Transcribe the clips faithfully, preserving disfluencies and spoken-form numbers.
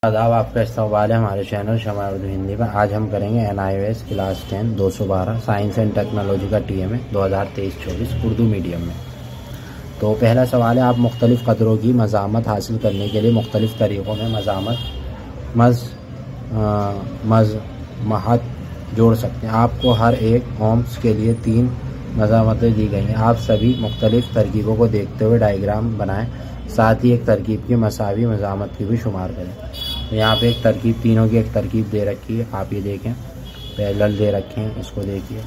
आदाब, आपका इस्तकबाल है हमारे चैनल शमा उर्दू हिंदी में। आज हम करेंगे N I O S class ten दो सौ बारह साइंस एंड टेक्नोलॉजी का टी एम है दो हज़ार तेईस चौबीस उर्दू मीडियम में। तो पहला सवाल है, आप मुख्तलिफ़ कदरों की मज़ामत हासिल करने के लिए मुख्तलिफ़ तरीक़ों में मज़ामत मज़ मज़ महत जोड़ सकते हैं। आपको हर एक ओम्स के लिए तीन मज़ामतें दी गई हैं। आप सभी मुख्तलिफ़ तरकीबों को देखते हुए डायग्राम बनाएं, साथ ही एक तरकीब की मसावी मज़ामत की भी शुमार करें। तो यहाँ पे एक तरकीब, तीनों की एक तरकीब दे रखी है, आप ये देखें, पैरेलल दे रखे हैं, इसको देखिए।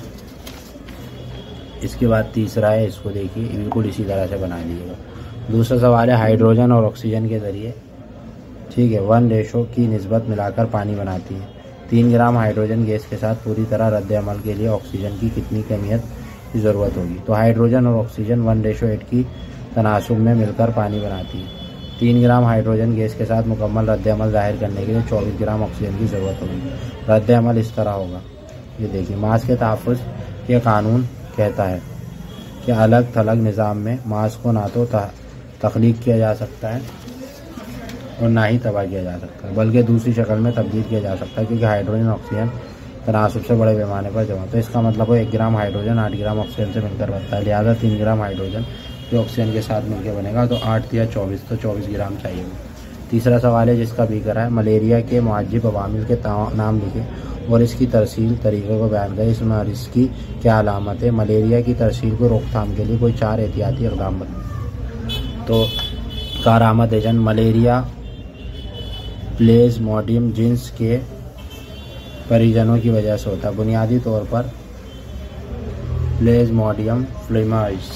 इसके बाद तीसरा है, इसको देखिए, बिल्कुल इसी तरह से बना लीजिएगा। दूसरा सवाल है, हाइड्रोजन और ऑक्सीजन के ज़रिए, ठीक है, वन रेशो की निस्बत मिलाकर पानी बनाती है। तीन ग्राम हाइड्रोजन गैस के साथ पूरी तरह रद्द अमल के लिए ऑक्सीजन की कितनी कमियत की ज़रूरत होगी? तो हाइड्रोजन और ऑक्सीजन वन रेशो एट की तनासुब में मिलकर पानी बनाती है। तीन ग्राम हाइड्रोजन गैस के साथ मुकम्मल रद्द अमल ज़ाहिर करने के लिए चौबीस ग्राम ऑक्सीजन की ज़रूरत होगी। रद्द अमल इस तरह होगा, ये देखिए। मास के तहफ़्फ़ुज़ के कानून कहता है कि अलग थलग निज़ाम में मास को ना तो तख्लीक किया जा सकता है और ना ही तबाह किया जा सकता है, बल्कि दूसरी शक्ल में तब्दील किया जा सकता है, क्योंकि हाइड्रोजन ऑक्सीजन तनासुब से बड़े पैमाने पर जमा। तो इसका मतलब है एक ग्राम हाइड्रोजन आठ ग्राम ऑक्सीजन से मिलकर बनता है, लिहाजा तीन ग्राम हाइड्रोजन जो ऑक्सीजन के साथ मिलकर बनेगा तो आठ या चौबीस, तो चौबीस ग्राम चाहिए। तीसरा सवाल है, जिसका भी करा है, मलेरिया के मुआजिब अवामिल के नाम लिखें और इसकी तरसील तरीक़े को बयान करें। इसमें और इसकी क्या अलामत है? मलेरिया की तरसील को रोकथाम के लिए कोई चार एहतियाती इक़दाम बनाएं। तो कारआमद एजेंट मलेरिया प्लेज़मोडियम जिन्स के परिजनों की वजह से होता है, बुनियादी तौर पर प्लेज़मोडियम फ्लेमाइस।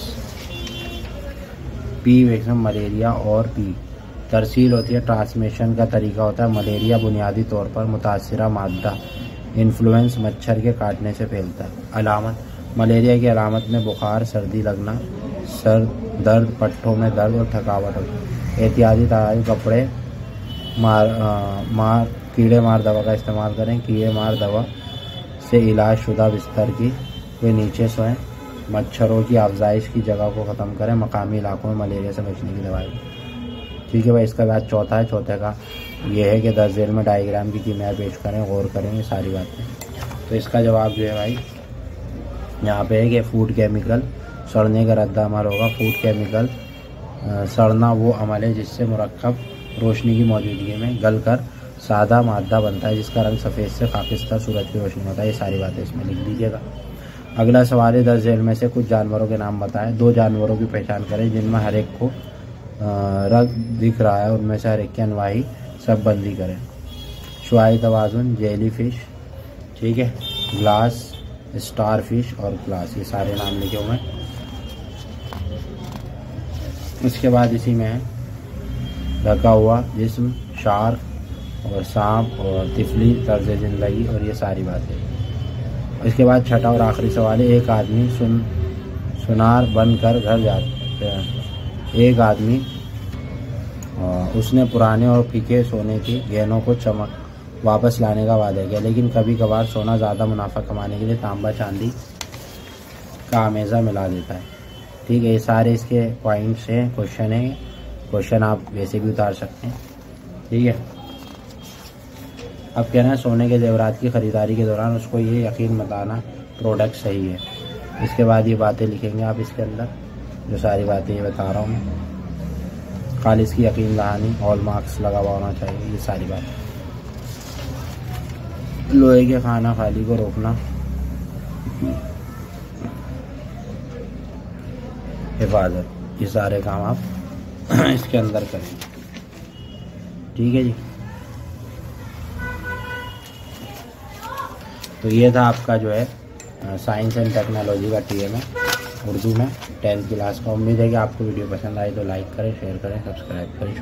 पी वैक्सीन मलेरिया और पी तरसील होती है, ट्रांसमिशन का तरीका होता है। मलेरिया बुनियादी तौर पर मुतासिरा मादा इन्फ्लुएंस मच्छर के काटने से फैलता है। अलामत, मलेरिया की अलामत में बुखार, सर्दी लगना, सर दर्द, पट्टों में दर्द और थकावट होती है। एहतियाती तदाबीर, कपड़े मार आ, मार कीड़े मार दवा का इस्तेमाल करें। कीड़े मार दवा से इलाज शुदा बिस्तर की वे नीचे सोएं। मच्छरों की अफजाइश की जगह को ख़त्म करें। मकामी इलाकों में मलेरिया से बचने की दवाई, ठीक है भाई। इसका बाद चौथा है, चौथे का ये है कि दस झेल में डायग्राम की कीमिया पेश करें, गौर करें, ये सारी बातें। तो इसका जवाब जो है भाई यहाँ पे है कि फूड केमिकल सड़ने का रद्द अमल होगा। फूड केमिकल सड़ना वो अमल है जिससे मुरक्कब रोशनी की मौजूदगी में गल कर सादा मादा बनता है, जिसका रंग सफ़ेद से खाकिस्तान सूरज की रोशनी होता है। ये सारी बातें इसमें लिख लीजिएगा। अगला सवाल है, दस झेल में से कुछ जानवरों के नाम बताएं। दो जानवरों की पहचान करें जिनमें हर एक को रंग दिख रहा है, उनमें से हर एक की अनवाही सब बंदी करें। शुआई तवाज़ुन, जेली फिश, ठीक है, ग्लास, स्टार फिश और ग्लास, ये सारे नाम लिखे हुए हैं। उसके बाद इसी में है ढका हुआ जिस्म, शार्क और सांप और तिफली, तर्ज ज़िंदगी और ये सारी बातें। इसके बाद छठा और आखिरी सवाल है, एक आदमी सुन सुनार बनकर घर जाते हैं। एक आदमी उसने पुराने और फीके सोने के गहनों को चमक वापस लाने का वादा किया, लेकिन कभी कभार सोना ज़्यादा मुनाफा कमाने के लिए तांबा चांदी का आमेज़ा मिला देता है, ठीक है। ये सारे इसके पॉइंट्स हैं, क्वेश्चन है। क्वेश्चन आप वैसे भी उतार सकते हैं, ठीक है। अब कहना है, सोने के जेवरात की ख़रीदारी के दौरान उसको ये यकीन बताना प्रोडक्ट सही है। इसके बाद ये बातें लिखेंगे आप इसके अंदर, जो सारी बातें ये बता रहा हूँ मैं। खालिस की यकीन दहानी, हॉल मार्क्स लगा हुआ होना चाहिए, ये सारी बातें। लोहे के खाना खाली को रोकना, हिफाजत, ये सारे काम आप इसके अंदर करें, ठीक है जी। तो ये था आपका जो है साइंस एंड टेक्नोलॉजी का टी एम है उर्दू में टेंथ क्लास का। उम्मीद है कि आपको वीडियो पसंद आई तो लाइक करें, शेयर करें, सब्सक्राइब करें।